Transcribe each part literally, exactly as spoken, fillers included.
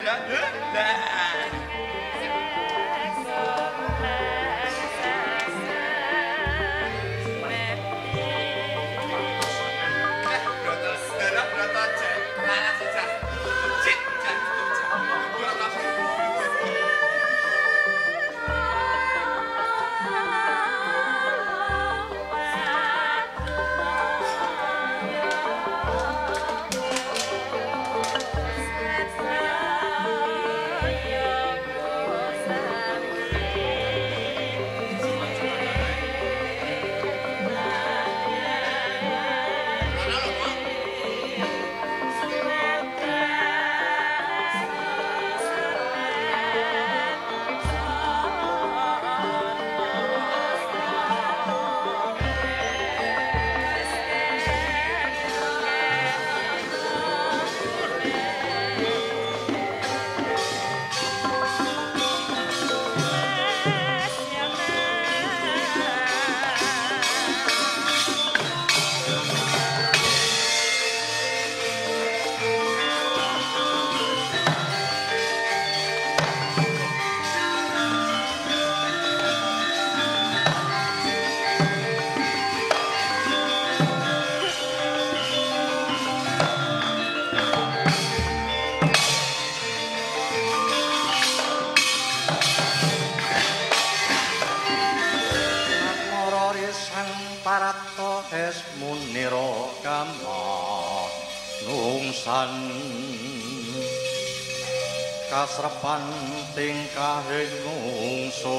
Kasrepan tingkahing mungsu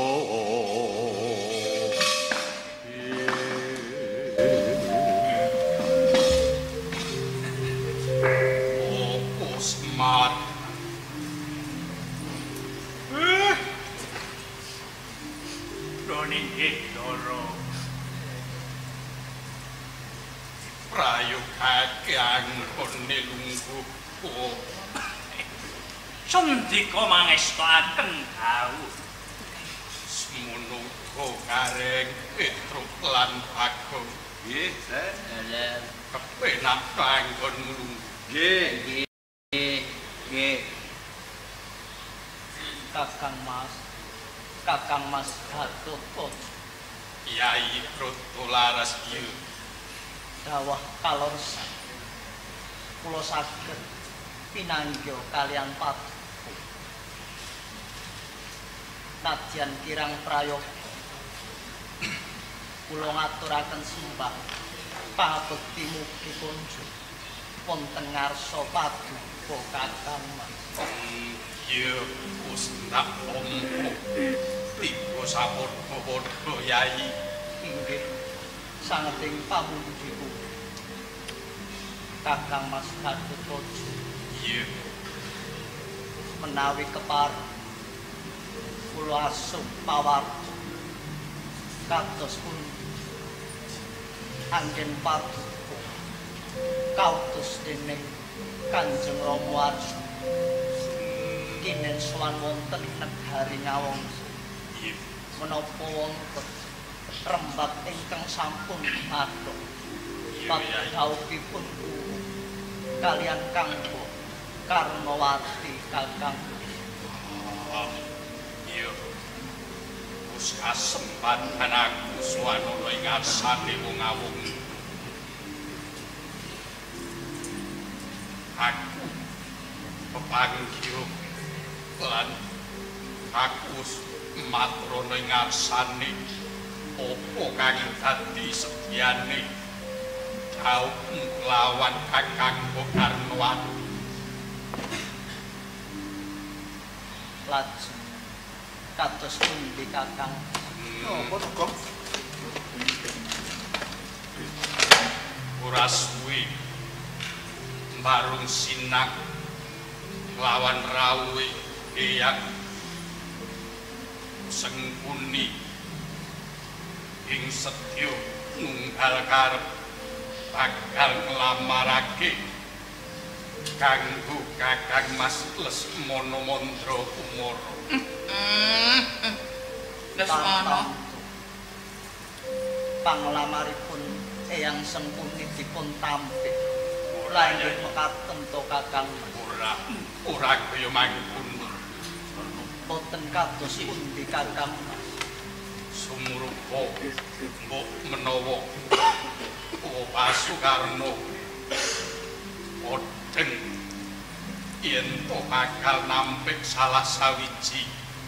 opo smart eh roninge loro prayogake anggone lungguh Sendika mangestoaken dawuh semono uga kareng Petruk lan Bagong nggih Sen kepenak kanggon nglungguh nggih nggih Kakang Mas Kakang Mas Gatotkaca Kyai Protolaras ieu dawuh kalorsan kula saged pinanggih kalian Paduka nadyan kirang prayoga kula ngaturaken sembah pangabekti mugi kunjuk wonten ngarsa Paduka Kakang Mas iya Gusti Ompo tiba sapodo-podo Yai inggih sangeting pamuji Kakang Mas Gatotkaca iya menawi kepareng kula asuh pawarta kados pundi anggen Paduka kautus dening Kanjeng Rama Arjuna kinen sowan wonten negari Ngawangsa menapa wonten rembag ingkang sampun adoh padhawuhipun kalian Kanggo Karnawati Kakang iya Gus kasempatan aku swanana ing ngarsane wong awung aku pepanggih lan aku maturana ing ngarsane apa kang dadi sedyane jauh lawan Kakang Karnawati lajeng kados pundi Kakang napa to ora suwi marung sinak lawan rawuhe Eyang Sengkuni ing sedya nunggal karep bakal nglamarake kanggo Kakang Mas Lesmana Mandra Kumara. Lesmana panglamaripun Eyang Sengkuni dipun tampik. Ora inggih mekaten to Kakang. Ora. ora kaya mangkon. Boten kados pundi Kakang. Sumrupa mbok menawa Pasukarna odeng yen to bakal nampik salah sawiji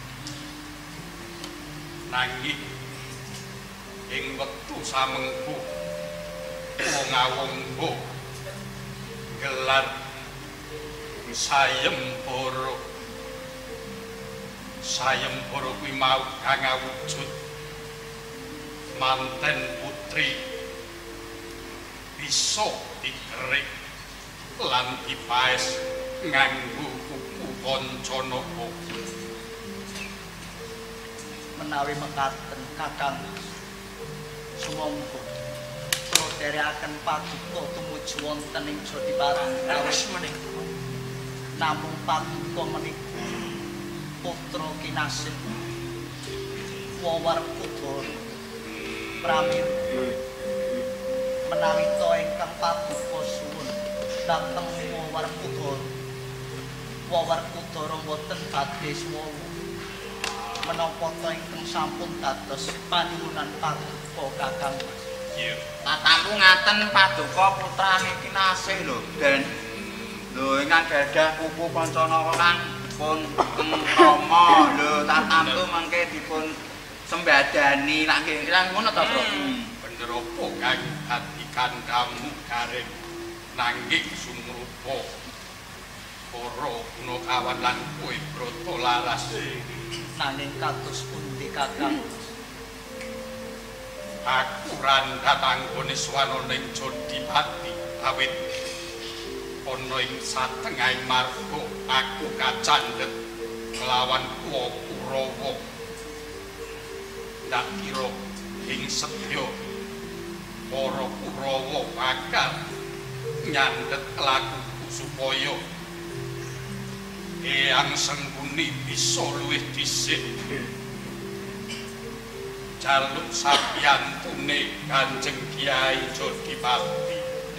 nanging ing wektu samengku wong awungku gelar sayembara sayembara kuwi mau kang awujud manten putri bisa dikerik lan dipaes nganggo kuku Pancanaka. Menawi mekaten Kakang sumangga kula dherekaken paduka tumuju wonten ing Jodipati. Wis menika. Namung paduka menika putra kinasih Wawarkudara pramirsa menawi to ingkang paduka suwun dhateng Wawarkudara Wawarkudara boten badhe suwun menapa to ingkang sampun dados panyuwunan paduka Kakang. Nggih. Tatamu ngaten paduka putrane kinasih lho, Den. Lho ingkang gadah pupu Pancanaka kan pun Rama lho tatamu mangke dipun sembadani lak nggih kirang ngono to, Bro. Bener apa kang dadi kandhamu karep nanging sumrupa para Gunakawan lan kowe Brata laras. Nanging kados pundi Kakang? Aku randhat anggone swana ning Jodipati awit ana ing satengahing marga aku kacandhet kelawan Kuwa Kurawa. Ndak kira ing sedya para Kurawa bakal nyandhet lakuku supaya Eyang Sengguni bisa luwih dhisik jaluk sabyantune Kanjeng Kyai Jodipati.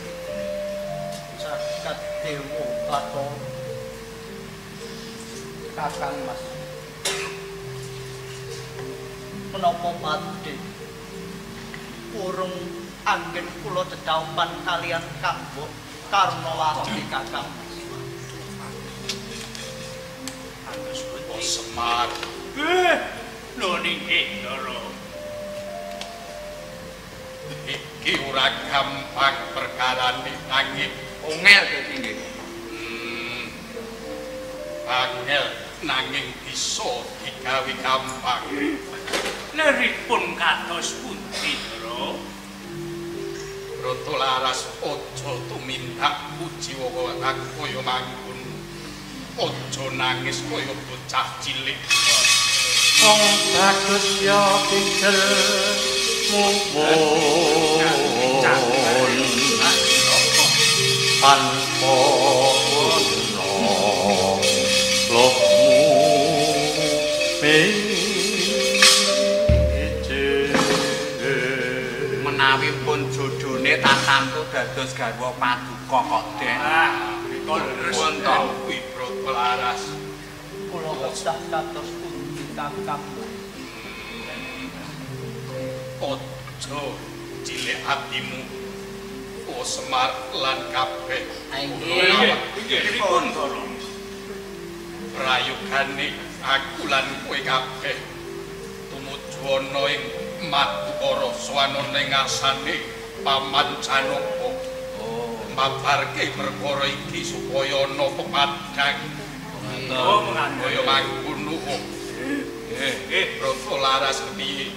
Jagat Dewa Bathara Kakang Mas. Menapa badhe urung anggen kula dedaupan kalian Kanggo Karnawati Kakang. Oh Semar. Eh, lho niki Ndara. Iki ora gampang perkarane nanging Ongel dadi nggih. hmm, angel nanging bisa digawe gampang. Leripun kados pundi Ndara? Brata laras aja tumindak puji kang kaya mangkon. Aja nangis kaya bocah cilik. Wong bagus ya pikir mumpun tanpa guna lohmu Menawi pun jodone tatamku dados garwa paduka kok, Den. Ah, mriko leres Pun to. Kuwi Brata laras. Kula kedah kados pundi Kakang. Ojo cilik atimu. O Semar lan kabeh. Nggih. Nggih, Ndara. Prayogane aku lan kowe kabeh tumuju ana ing Madukara swanane ngasane Pamancanaka. Oh, Mabarke perkara iki supaya ana pepadhang Oh, mengantuk. kaya mangkon nuwuh. Nggih, nggih. Brata laras kepiye?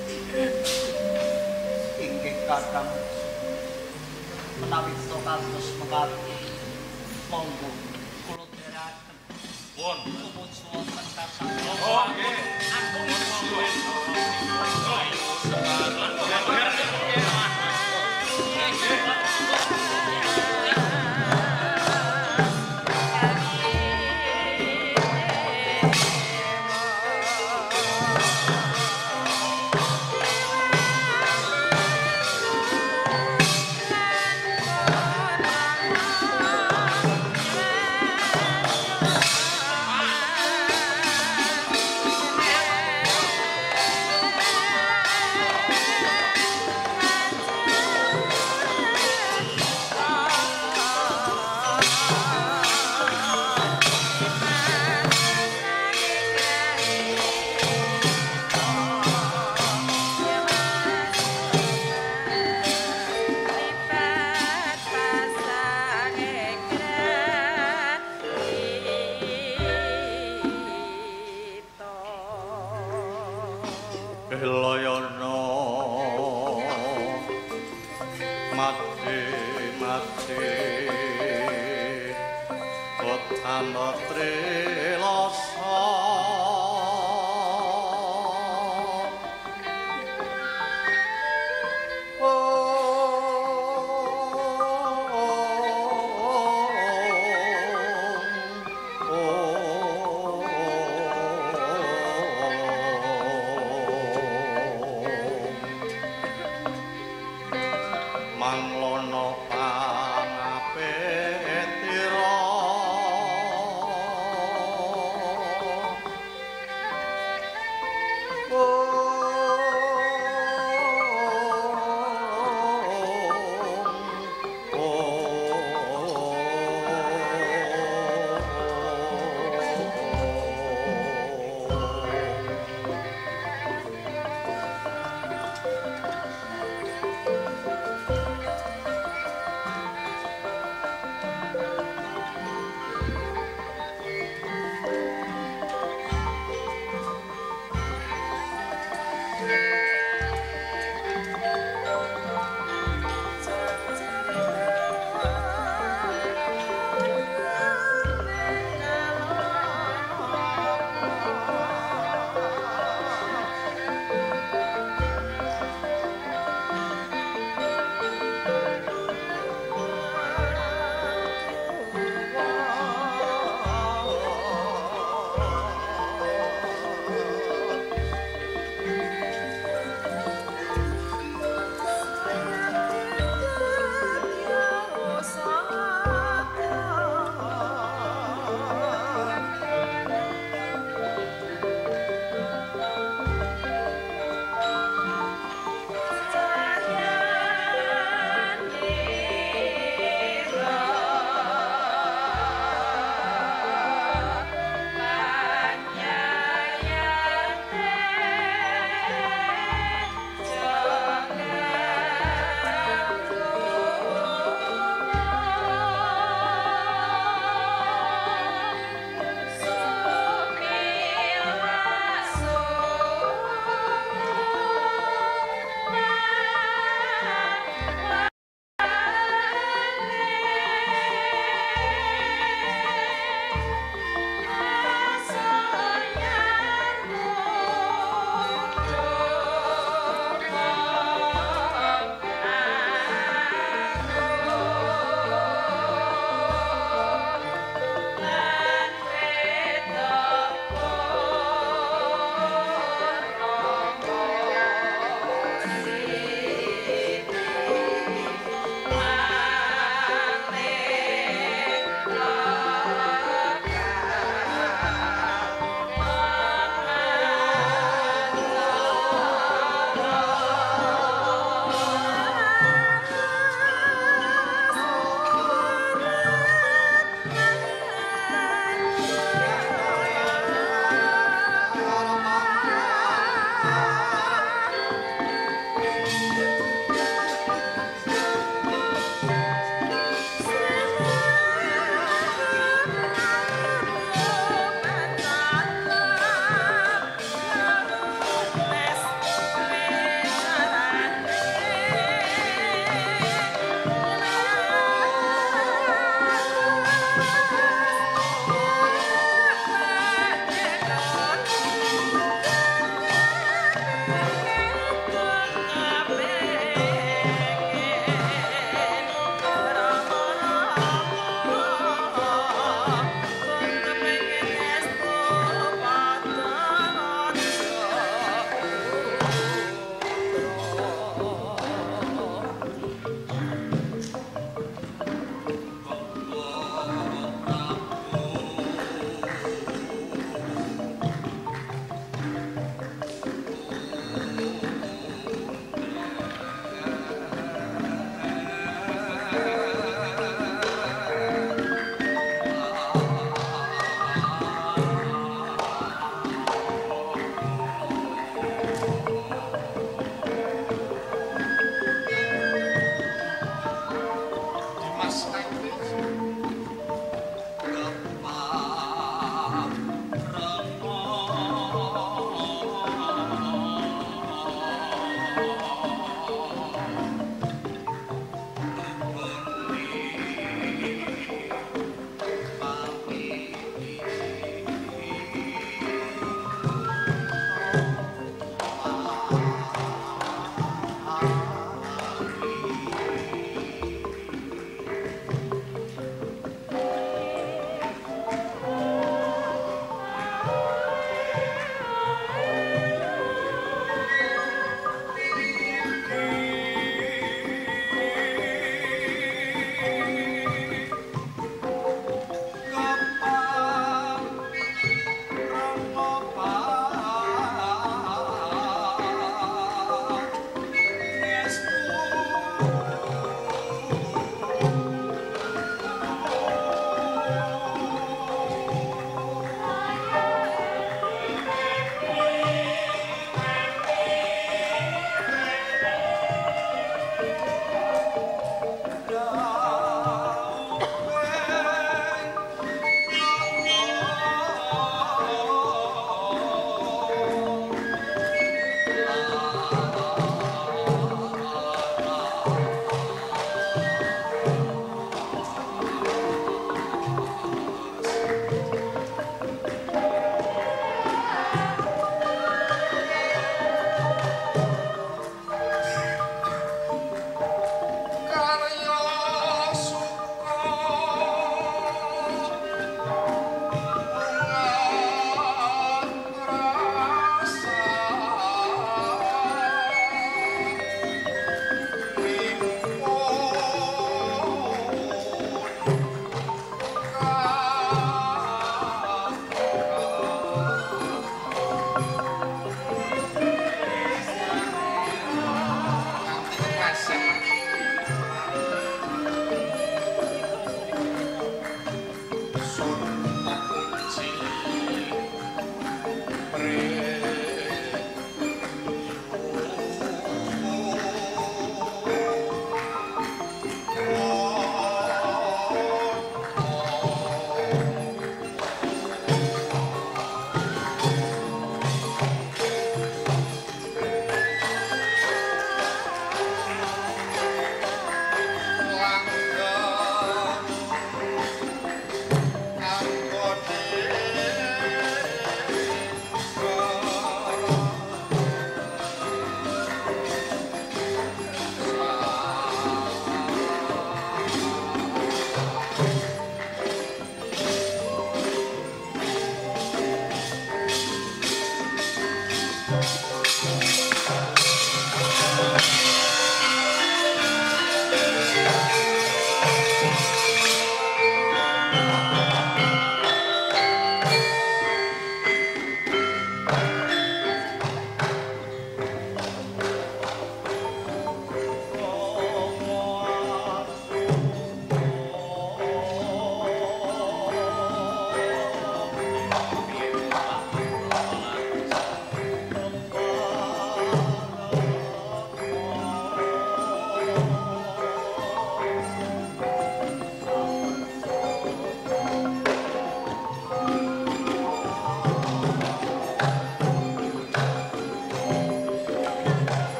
Inggih Kakang. Menawi to kados mekaten monggo kula dherekaken Pun. tumuju wonten Kakang. Oh, nggih. Ampun suwen. Thank Loyono mati mati kotano triloso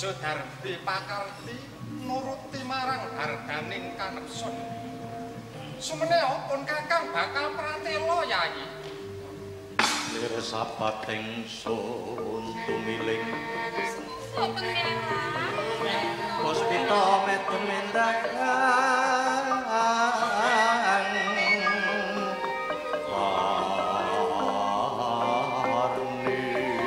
Raja Darbi pakarti nuruti marang harganing kanepsun. Sumeneo pun Kakang bakal pratela Yayi. Lirsapating sun tumiling Oh pangeran. Puspita metumendangan warni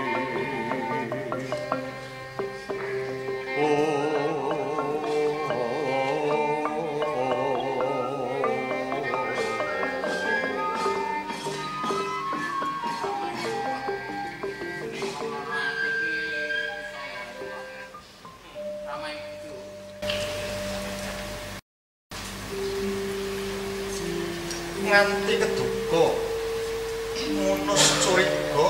nganti keduga ngunus curiga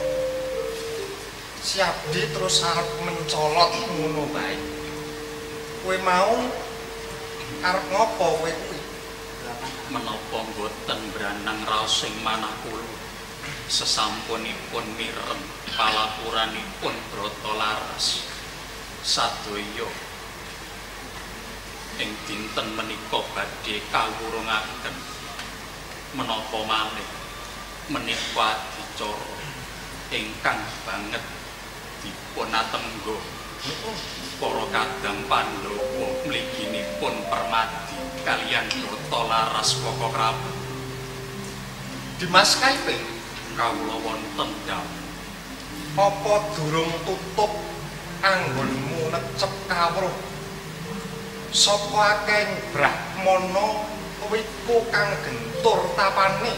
si Abdi terus arep mencolot ngono bae. Kowe mau arep ngopo kowe kuwi? Menapa boten branang raos sing manah kula sesampunipun mireng palapuranipun Bratalaras sadaya ing dinten menika badhe kawurungaken menapa malih menika adicara ingkang banget dipun atenggo para kadang Pandhawa mliginipun Permadi kaliyan Bratalaras Pokokrabu. Dimas Kaiping Kawula wonten dawuh apa durung tutup anggonmu necep kawruh sapa akeh Brahmana wiku kang gentur tapane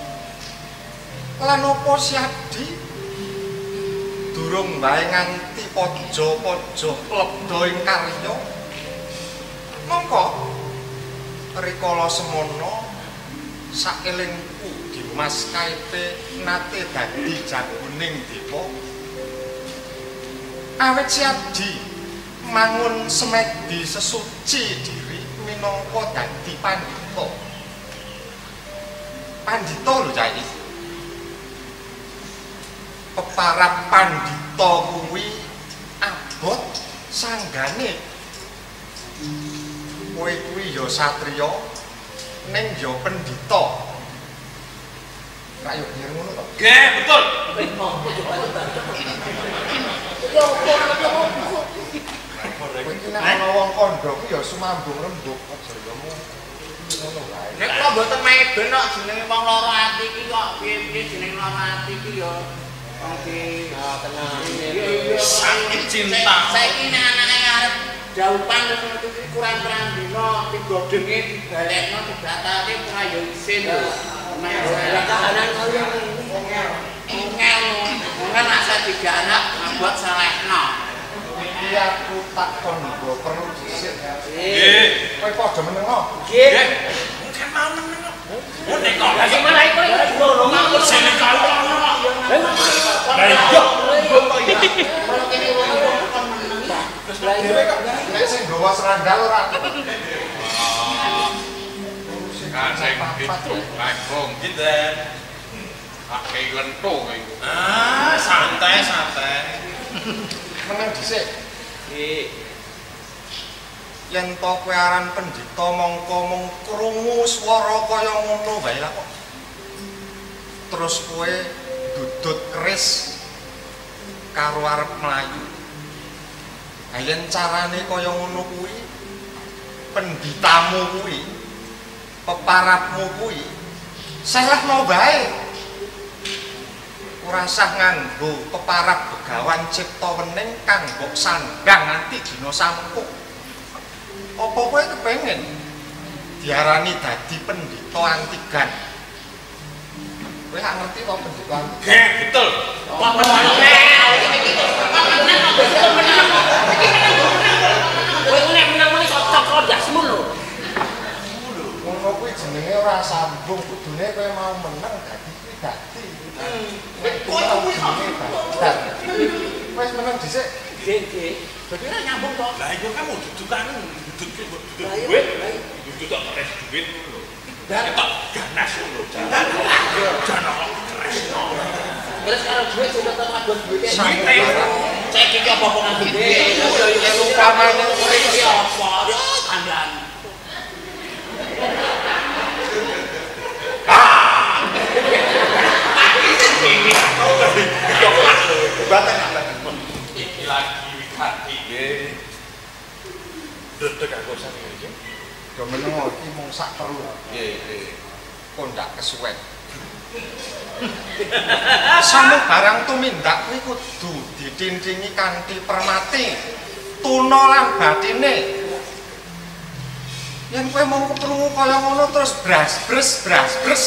lan apa si Abdi durung bae nganti pojo-pojo lebda ing karya mongko rikala semono sakelingku Dimas Kaipe nate dadi jagoning dewa awet si Abdi mangun semedi sesuci diri minangka dadi pandhita pandhita lho Cai peparap pandhita kuwi abot sanggane kowe kuwi ya satriya ning ya pendhita ra yo biyen ngono to Nggih, betul. kowe iki nek ana wong kandha ku ya sumambung rembug aja ngono ngono wae Nek kula mboten meben kok jenenge wong lara ati iki kok piye-piye jeneng lara ati iki ya oke tenang. Sakit cinta. Saiki nek anake arep jaupan iki kurang perang dina digodhenge dibalekno dibatake ora yo isin lho. Nek kahanan kaya ngel. Ngel. Ngel rasa digarap ngabot salehno. iki aku tak kondo perlu dhisik Nggih. kowe padha menengo Nggih. Mungkin mau meneng. Oh nek kok lagi Malah iku loro mau sini kalau. Lah iya. Kalau kene wong kon meneng ta. dhewe kok nek sing gawa serangga ora kan sing Bagong Dinten. akeh lentung iku Ah, santai santai. meneng dhisik Nggih. yen to kowe aran pendhita mongko mung krungu swara kaya ngono wae lah kok terus kowe dudut keris karo arep mlayu ha yen carane kaya ngono kuwi pendhitamu kuwi peparapmu kuwi selehno bae ora usah nganggo peparap begawan cipta wening kang mbok sandang nganti dina sampuk apa kowe kepengin diarani dadi pendhita antigan kowe gak ngerti to pendhita antigan Nggih, betul. Kowe nek menang-menang cocok ndasmu lho. ngono kuwi jenenge ora sambung kudune kowe mau menang dadi kuwi dadi kowe kuwi dadi wis menang dhisik Nggih, nggih. Dadi ora nyambung to. Lah iya kamu duduk kan duduk duduk duit. Duduk tok keres duit ngono lho. Ketok ganas ngono. Jangan kok keres. Terus kalau duit sudah tetap buat duitnya. Duit. Saiki iki apa-apa nang gede. Ya upamane urip Iki apa? Ya kandhane. Iki lagi hati nggih. Dedek aku sami iki. do menengo iki mung sak perlu. Nggih, nggih. Kondak kesuwen. Samu barang tumindak kuwi kudu ditindingi kanthi permati, tuna lan batine. Yen kowe mau keprungu kaya ngono terus bras-bres bras-bres.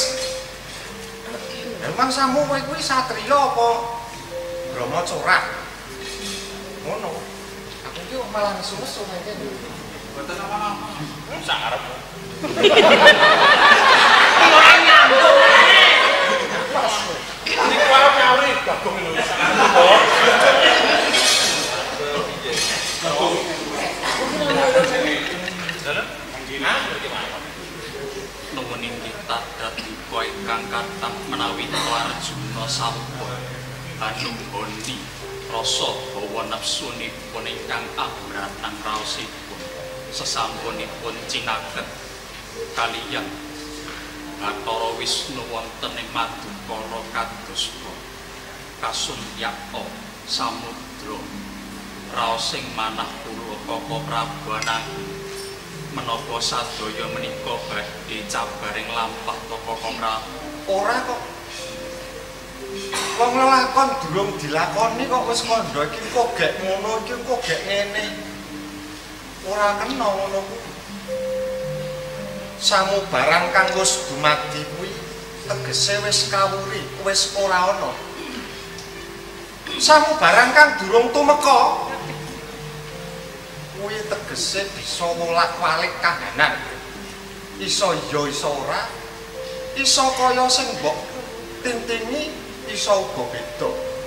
Emang samu kowe kuwi satriya apa Brahma corak? Ngono. Aku iki malah nesu-nesu ngene. Mboten apa-apa. Sak arep. Ora nyambung. Niku arep nyawuri Bagong lho. Nuwun inggih tadat iko ingkang kathah menawi Arjuna sampun anuhoni rasa hawa nafsunipun ingkang ambratan raosipun sesampunipun cinaket kaliyan Bathara Wisnu wonten ing Madukara kados kasunyakta samudra raosing manah kula Kaka Prabu ananging menapa sadaya menika badhe cabaring lampah to Kaka Prabu. Ora kok. Wong lelakon durung dilakoni kok wis kandha iki kok gek ngono iki kok gek ngene. Ora kena ngono kuwi. Samu barang kang wis dumadi kuwi tegese wis kawuri, wis ora ana. Samu barang kang durung tumeka kuwi tegese bisa wolak-walik kahanan. Iso iya iso ora. Iso kaya sing mbok tintingi, iso uga beda.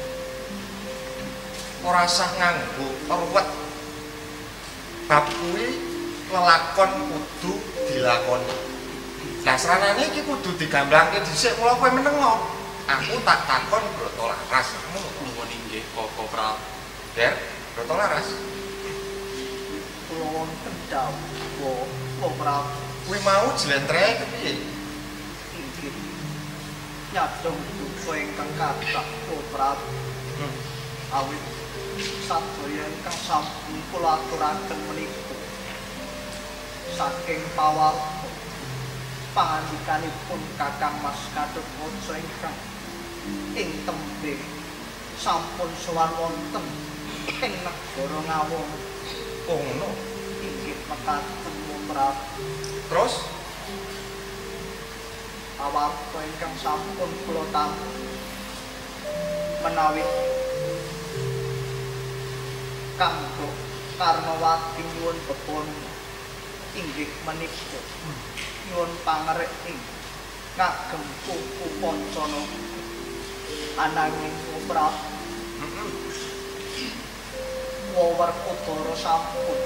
Ora usah nganggo ruwet. Bab kuwi lelakon kudu dilakoni. Lah sranane iki kudu digamblangke dhisik mula kowe menengo. Aku tak takon Brata Laras. Nuwun inggih Kaka Prabu. Der, Brata Laras. Kula wonten dawuh Kaka Prabu Kuwi mau jlentrehe kepiye? inggih nyadong duka ingkang kathah Kaka Prabu. Hmm. Awit sadaya ingkang sampun kula aturaken menika saking pawarta pangandikanipun Kakang Mas Gathotkaca ingkang ing tembe sampun sowan wonten ing negara Ngawung. Oh ngono. Inggih mekaten Prabu. Terus Pawarta ingkang sampun kula tampi menawi kanggo Karnawati nyuwun bepon inggih menika nyuwun pangerik ngagem pupu Pancana ananging Prabu Werkudara sampun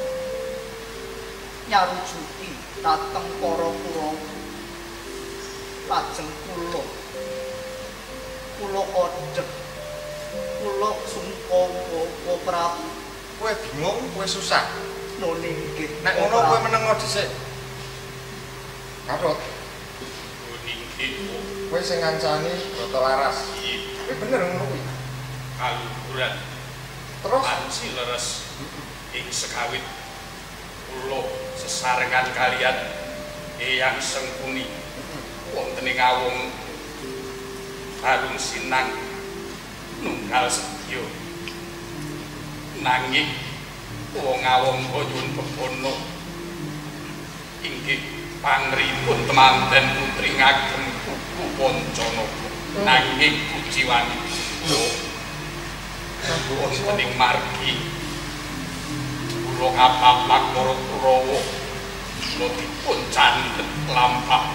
nyarujuki dhateng para Kurawa lajeng kula kula kodhek kula sungkawa Prabu. kowe bingung, kowe susah. Nun inggih Nek ngono kowe menengo dhisik. Gatot, Nuwun inggih. kowe sing ngancani Brata Laras. Kuwi bener ngono kuwi. Kaluhuran Terus panci leres ing sekawit kula sesarengan kalian Eyang Sengkuni wonten ing Ngawung Harung Sinang nunggal sedya nanging wong Ngawung nyuwun bepono inggih pangripun temanten putri ngagem Pupu Pancana nanging kuciwani wonten ing margi kula kapapak para Kurawa kula dipun candhet lampah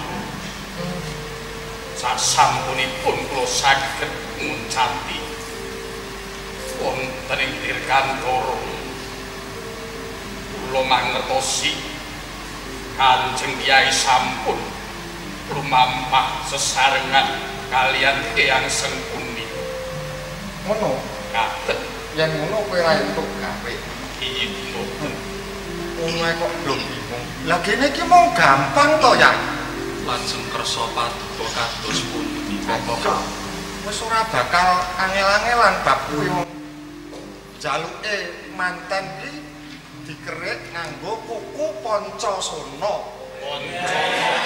sasampunipun kula saged nguncati wonten ing Dirgantara kula mangertosi Kanjeng Kyai sampun lumampah sesarengan kalian Eyang Sengkuni ngono. kaget Yen ngono kowe ra entuk gawe. Iya, Bu. Ngono ae kok do bingung. Lah kene iki mau gampang to ya. Lajeng kersa paduka kados pundi Koko? Wis ora bakal angel-angelan bab kuwi wong jaluke manten iki dikerik nganggo kuku Pancasona. Panca.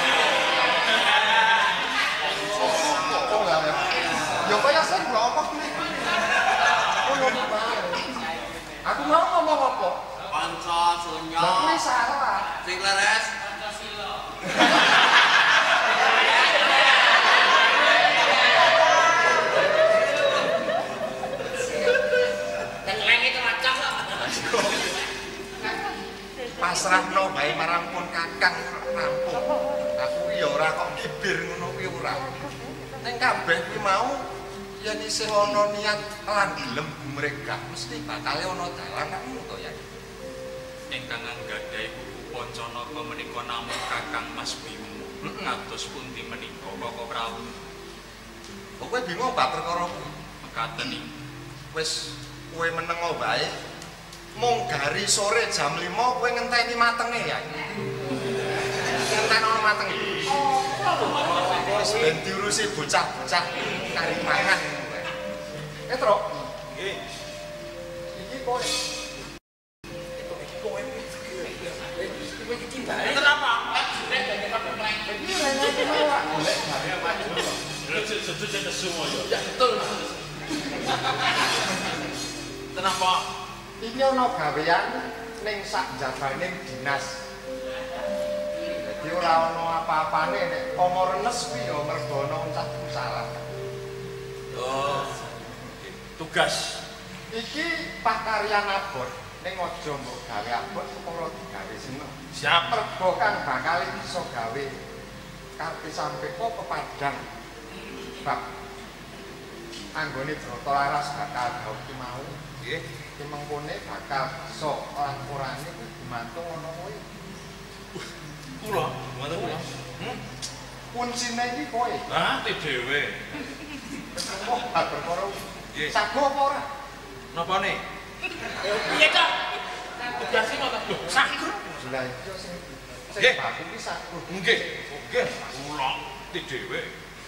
Oh lah ya. Yo kaya sing lho apa kuwi. Oh ngono bae. Aku mau ngomong apa? Pancasona. Lah kuwi salah. Sing leres. Pasrahno bae marang pun kakang rampung. Aku ya ora kok kibir ngono kuwi ora. Ning kabeh kuwi mau yen isih ana niat lan gelem gumregah mesti bakal ana dalan ngono to ya. Ingkang anggadhahi kuku Pancanaka menika namung Kakang Mas Bima. Kados pundi menika Koko Prabu? Kok kowe bingung bab perkara kuwi? Mekaten iki. Wis kowe meneng wae. Mung gari sore jam lima kowe ngenteni matenge ya. Ngenteni ana matenge. Wis ben diurusi bocah-bocah kari mangan kowe. Eh, Truk. Nggih. Iki kowe. Kowe iki timbale. Kenapa? Kenapa? Iki ana gawean ning sak jabaning dinas. Dadi ora ana apa-apane nek pomo renes kuwi ya mergo ana uncap salah. Oh. Tugas. Iki pakaryan abot ning aja mbok gawe abot kepara digawe seneng. Siap. Mergo kang bakal iso gawe karti sampeko pepadang. Bab anggone Brata Laras bakal gawe ki mau. Nggih. Ki mengkone bakal iso lan-orane kuwi gumantung ana kowe. Kula, ngoten kula. Hmm? Kuncine iki kowe. Lah, te dhewe. Wis kok bab perkara Nggih. sago apa ora? Napane? Piye, Cok? Tugas iki kok Sago. Lah iya sing sing Nggih. baku iki sago. Nggih. Nggih. Kula te dhewe.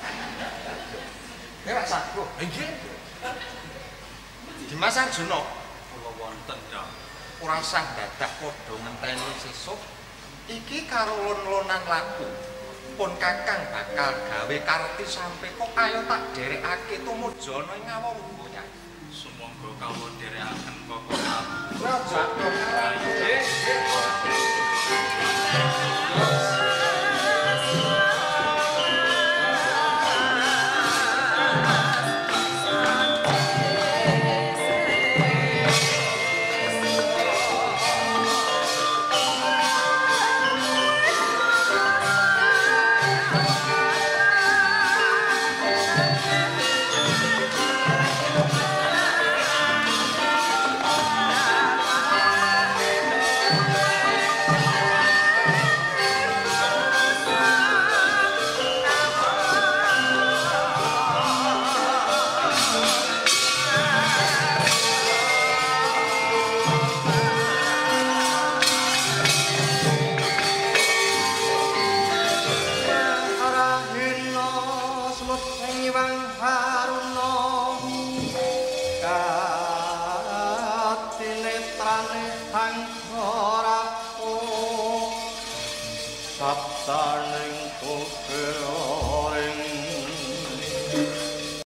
Nek ra sago. Nggih. Dimas Arjuna Kula wonten ya. ora usah dadak padha ngenteni sesuk. Iki karo lon-lonan laku. Pun kakang bakal gawe karti sampe kok kaya tak derekake tumujana ing ngawurga ya. Sumangga kawula dherekaken Koko Prabu. Raja Saptaning koke ore